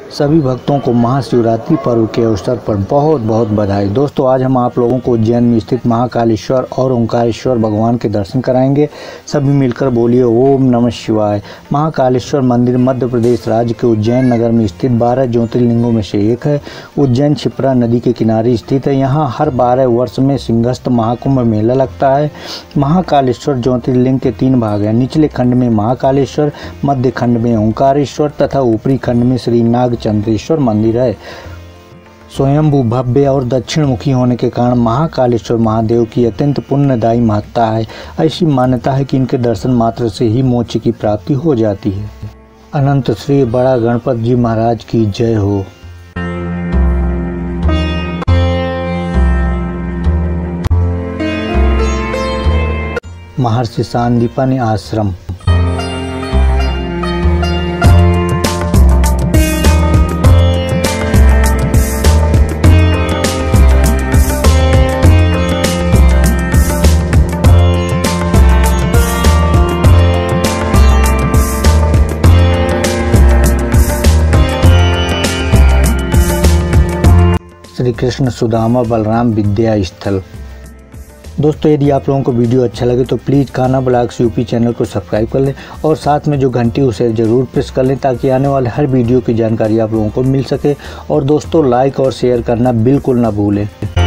सभी भक्तों को महाशिवरात्रि पर्व के अवसर पर बहुत बहुत बधाई। दोस्तों आज हम आप लोगों को उज्जैन में स्थित महाकालेश्वर और ओंकारेश्वर भगवान के दर्शन कराएंगे। सभी मिलकर बोलिए ओम नमः शिवाय। महाकालेश्वर मंदिर मध्य प्रदेश राज्य के उज्जैन नगर में स्थित 12 ज्योतिर्लिंगों में से एक है। उज्जैन क्षिप्रा नदी के किनारे स्थित है। यहाँ हर 12 वर्ष में सिंहस्थ महाकुंभ मेला लगता है। महाकालेश्वर ज्योतिर्लिंग के 3 भाग हैं। निचले खंड में महाकालेश्वर, मध्य खंड में ओंकारेश्वर तथा ऊपरी खंड में श्री नागचंद्रेश्वर मंदिर है। स्वयंभू, भव्य और दक्षिण मुखी होने के कारण महाकालेश्वर महादेव की अत्यंत पुण्यदायी महत्ता है। ऐसी मान्यता है कि इनके दर्शन मात्र से ही मोक्ष की प्राप्ति हो जाती है। अनंत श्री बड़ा गणपति जी महाराज की जय हो। महर्षि सांदीपनि आश्रम। श्री कृष्ण सुदामा बलराम विद्या स्थल। दोस्तों यदि आप लोगों को वीडियो अच्छा लगे तो प्लीज़ खाना ब्लॉग्स यूपी चैनल को सब्सक्राइब कर लें और साथ में जो घंटी उसे ज़रूर प्रेस कर लें ताकि आने वाले हर वीडियो की जानकारी आप लोगों को मिल सके। और दोस्तों लाइक और शेयर करना बिल्कुल ना भूलें।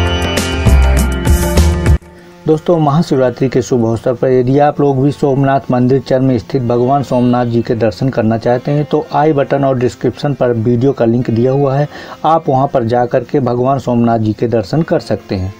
दोस्तों महाशिवरात्रि के शुभ अवसर पर यदि आप लोग भी सोमनाथ मंदिर चर में स्थित भगवान सोमनाथ जी के दर्शन करना चाहते हैं तो आई बटन और डिस्क्रिप्शन पर वीडियो का लिंक दिया हुआ है। आप वहां पर जाकर के भगवान सोमनाथ जी के दर्शन कर सकते हैं।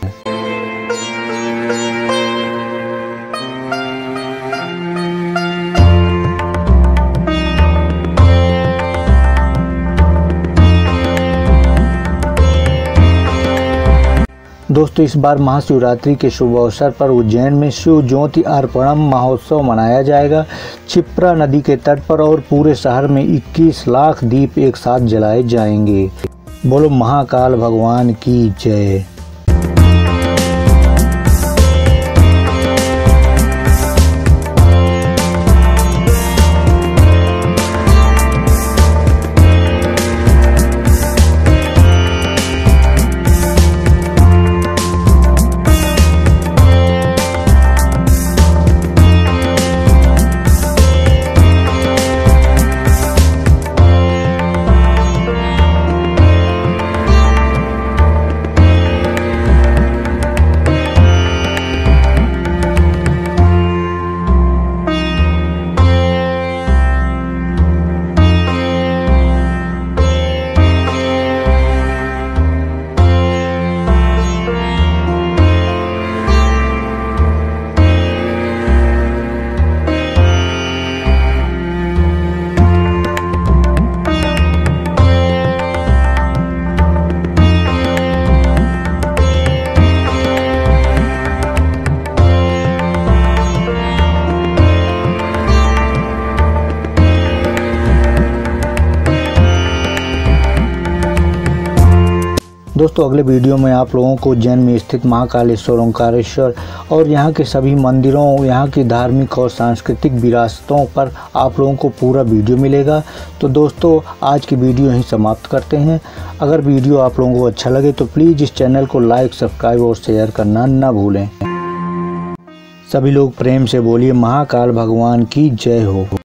दोस्तों इस बार महाशिवरात्रि के शुभ अवसर पर उज्जैन में शिव ज्योति अर्पणम महोत्सव मनाया जाएगा। क्षिप्रा नदी के तट पर और पूरे शहर में 21 लाख दीप एक साथ जलाए जाएंगे। बोलो महाकाल भगवान की जय। दोस्तों अगले वीडियो में आप लोगों को उज्जैन में स्थित महाकालेश्वर, ओंकारेश्वर और यहाँ के सभी मंदिरों, यहाँ की धार्मिक और सांस्कृतिक विरासतों पर आप लोगों को पूरा वीडियो मिलेगा। तो दोस्तों आज की वीडियो यहीं समाप्त करते हैं। अगर वीडियो आप लोगों को अच्छा लगे तो प्लीज़ इस चैनल को लाइक, सब्सक्राइब और शेयर करना ना भूलें। सभी लोग प्रेम से बोलिए महाकाल भगवान की जय हो।